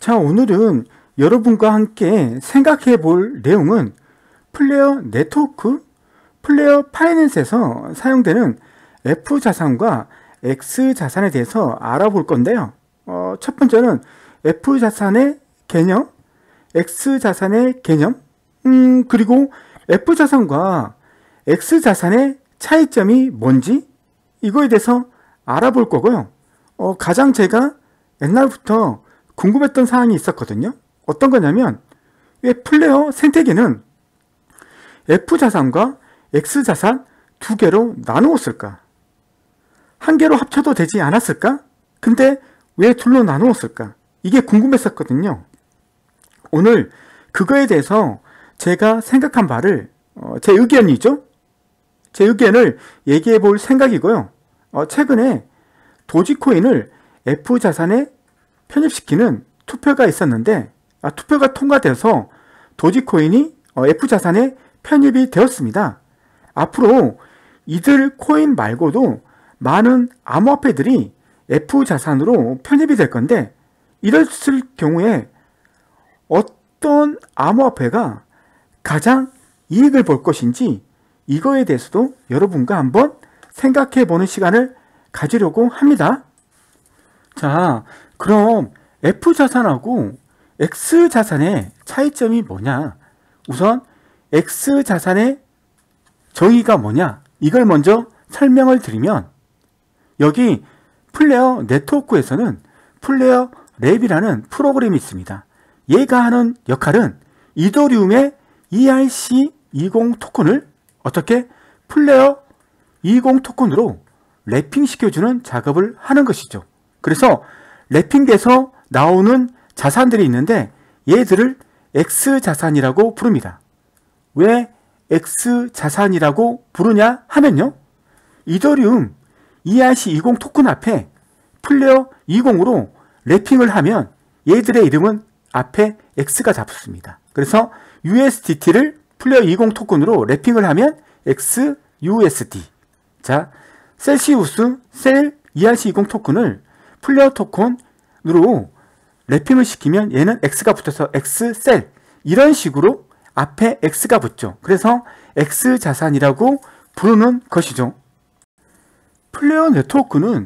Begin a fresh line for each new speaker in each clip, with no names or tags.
자, 오늘은 여러분과 함께 생각해 볼 내용은 플레어 네트워크, 플레어 파이낸스에서 사용되는 F 자산과 X 자산에 대해서 알아볼 건데요. 첫 번째는 F 자산의 개념, X 자산의 개념, 그리고 F 자산과 X 자산의 차이점이 뭔지 이거에 대해서 알아볼 거고요. 가장 제가 옛날부터 궁금했던 사항이 있었거든요. 어떤 거냐면 왜 플레어 생태계는 F 자산과 X 자산 두 개로 나누었을까? 한 개로 합쳐도 되지 않았을까? 근데 왜 둘로 나누었을까? 이게 궁금했었거든요. 오늘 그거에 대해서 제가 생각한 바를 제 의견이죠. 제 의견을 얘기해 볼 생각이고요. 최근에 도지코인을 F 자산에 편입시키는 투표가 있었는데 투표가 통과돼서 도지코인이 F 자산에 편입이 되었습니다. 앞으로 이들 코인 말고도 많은 암호화폐들이 F 자산으로 편입이 될 건데 이랬을 경우에 어떤 암호화폐가 가장 이익을 볼 것인지 이거에 대해서도 여러분과 한번 생각해 보는 시간을 가지려고 합니다. 자, 그럼 F 자산하고 X 자산의 차이점이 뭐냐? 우선 X 자산의 정의가 뭐냐? 이걸 먼저 설명을 드리면 여기 플레어 네트워크에서는 플레어 랩이라는 프로그램이 있습니다. 얘가 하는 역할은 이더리움의 ERC20 토큰을 어떻게 플레어 20 토큰으로 랩핑 시켜주는 작업을 하는 것이죠. 그래서 랩핑돼서 나오는 자산들이 있는데 얘들을 X 자산이라고 부릅니다. 왜 X 자산이라고 부르냐 하면요. 이더리움 ERC20 토큰 앞에 플레어 20으로 랩핑을 하면 얘들의 이름은 앞에 X가 잡습니다. 그래서 USDT를 플레어 20 토큰으로 랩핑을 하면 XUSD. 자, 셀시우스 셀 ERC20 토큰을 플레어 토큰으로 랩핑을 시키면 얘는 X가 붙어서 X셀. 이런 식으로 앞에 X가 붙죠. 그래서 X 자산이라고 부르는 것이죠. 플레어 네트워크는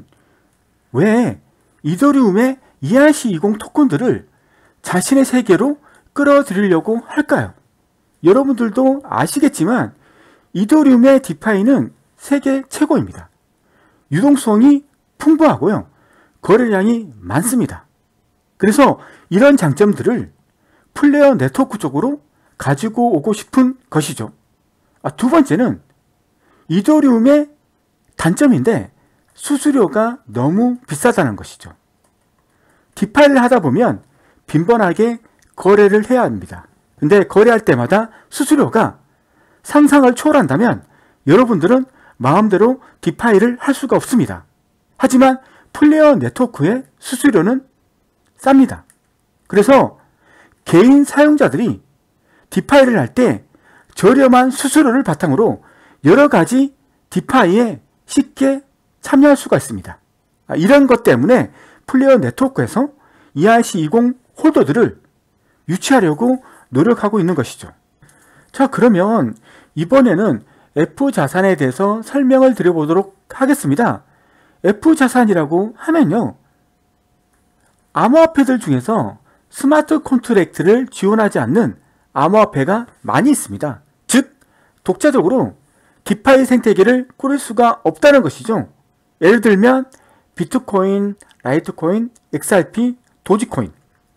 왜 이더리움의 ERC20 토큰들을 자신의 세계로 끌어들이려고 할까요? 여러분들도 아시겠지만 이더리움의 디파이는 세계 최고입니다. 유동성이 풍부하고요. 거래량이 많습니다. 그래서 이런 장점들을 플레어 네트워크 쪽으로 가지고 오고 싶은 것이죠. 두 번째는 이더리움의 단점인데 수수료가 너무 비싸다는 것이죠. 디파이를 하다 보면 빈번하게 거래를 해야 합니다. 근데 거래할 때마다 수수료가 상상을 초월한다면 여러분들은 마음대로 디파이를 할 수가 없습니다. 하지만 플레어 네트워크의 수수료는 쌉니다. 그래서 개인 사용자들이 디파이를 할 때 저렴한 수수료를 바탕으로 여러 가지 디파이에 쉽게 참여할 수가 있습니다. 이런 것 때문에 플레어 네트워크에서 ERC20 홀더들을 유치하려고 노력하고 있는 것이죠. 자, 그러면 이번에는 F 자산에 대해서 설명을 드려보도록 하겠습니다. F 자산이라고 하면요. 암호화폐들 중에서 스마트 컨트랙트를 지원하지 않는 암호화폐가 많이 있습니다. 즉, 독자적으로 디파이 생태계를 꾸릴 수가 없다는 것이죠. 예를 들면 비트코인, 라이트코인, XRP, 도지코인.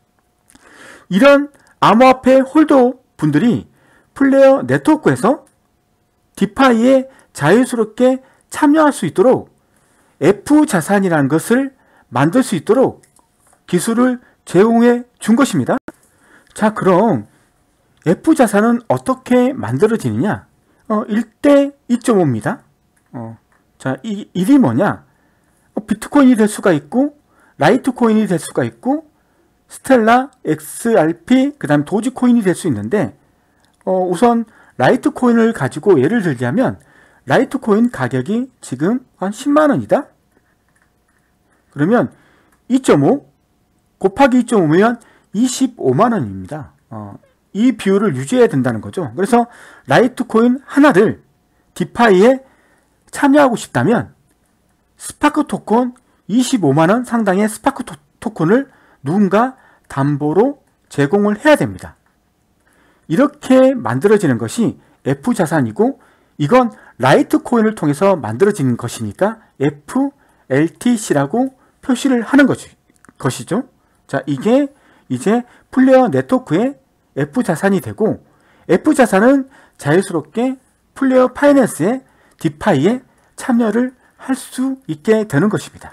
이런 암호화폐 홀더 분들이 플레어 네트워크에서 디파이에 자유스럽게 참여할 수 있도록 F 자산이라는 것을 만들 수 있도록 기술을 제공해 준 것입니다. 자, 그럼 F 자산은 어떻게 만들어지느냐? 1대 2.5입니다. 자, 이 1이 뭐냐? 비트코인이 될 수가 있고, 라이트코인이 될 수가 있고, 스텔라, XRP, 그 다음 도지코인이 될 수 있는데, 우선 라이트코인을 가지고 예를 들자면, 라이트코인 가격이 지금 한 10만원이다? 그러면 2.5 곱하기 2.5면 25만 원입니다. 이 비율을 유지해야 된다는 거죠. 그래서 라이트코인 하나를 디파이에 참여하고 싶다면 스파크 토큰 25만 원 상당의 스파크 토큰을 누군가 담보로 제공을 해야 됩니다. 이렇게 만들어지는 것이 F자산이고 이건 라이트코인을 통해서 만들어지는 것이니까 FLTC라고 표시를 하는 것이죠. 자, 이게 이제 플레이어 네트워크의 F자산이 되고 F자산은 자유스럽게 플레이어 파이낸스의 디파이에 참여를 할 수 있게 되는 것입니다.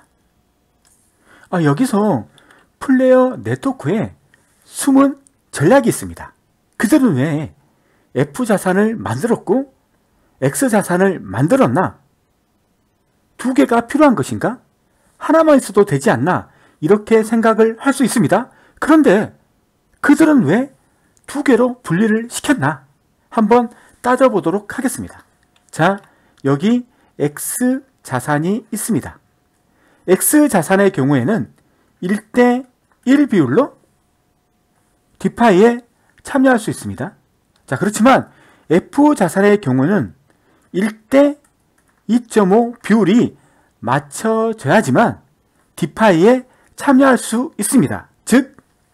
여기서 플레이어 네트워크에 숨은 전략이 있습니다. 그들은 왜 F자산을 만들었고 X자산을 만들었나? 두 개가 필요한 것인가? 하나만 있어도 되지 않나? 이렇게 생각을 할 수 있습니다. 그런데 그들은 왜 두 개로 분리를 시켰나? 한번 따져보도록 하겠습니다. 자, 여기 X자산이 있습니다. X자산의 경우에는 1대1 비율로 디파이에 참여할 수 있습니다. 자, 그렇지만 F자산의 경우는 1대2.5 비율이 맞춰져야지만 디파이에 참여할 수 있습니다. 즉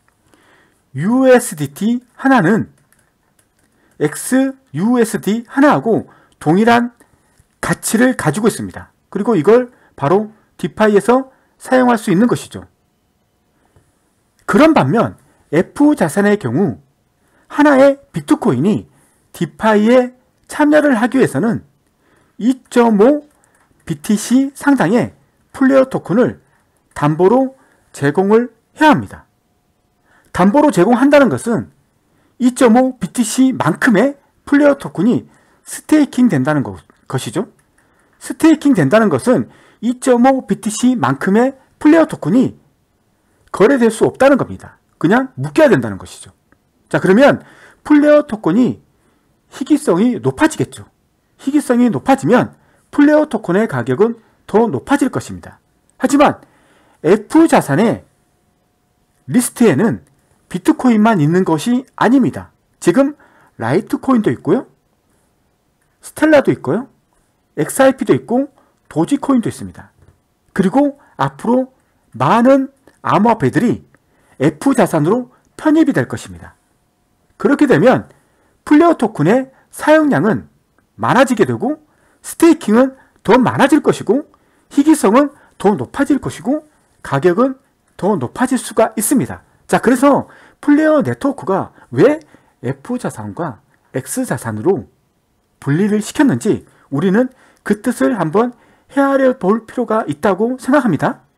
USDT 하나는 XUSD 하나하고 동일한 가치를 가지고 있습니다. 그리고 이걸 바로 디파이에서 사용할 수 있는 것이죠. 그런 반면 F자산의 경우 하나의 비트코인이 디파이에 참여를 하기 위해서는 2.5 BTC 상당의 플레이어 토큰을 담보로 제공을 해야 합니다. 담보로 제공한다는 것은 2.5 BTC만큼의 플레이어 토큰이 스테이킹 된다는 것이죠. 스테이킹 된다는 것은 2.5 BTC만큼의 플레이어 토큰이 거래될 수 없다는 겁니다. 그냥 묶여야 된다는 것이죠. 자, 그러면 플레이어 토큰이 희귀성이 높아지겠죠. 희귀성이 높아지면 플레이어 토큰의 가격은 더 높아질 것입니다. 하지만 F자산의 리스트에는 비트코인만 있는 것이 아닙니다. 지금 라이트코인도 있고요. 스텔라도 있고요. XRP도 있고 도지코인도 있습니다. 그리고 앞으로 많은 암호화폐들이 F자산으로 편입이 될 것입니다. 그렇게 되면 플레이어 토큰의 사용량은 많아지게 되고 스테이킹은 더 많아질 것이고 희귀성은 더 높아질 것이고 가격은 더 높아질 수가 있습니다. 자, 그래서 플레이어 네트워크가 왜 F자산과 X자산으로 분리를 시켰는지 우리는 그 뜻을 한번 헤아려 볼 필요가 있다고 생각합니다.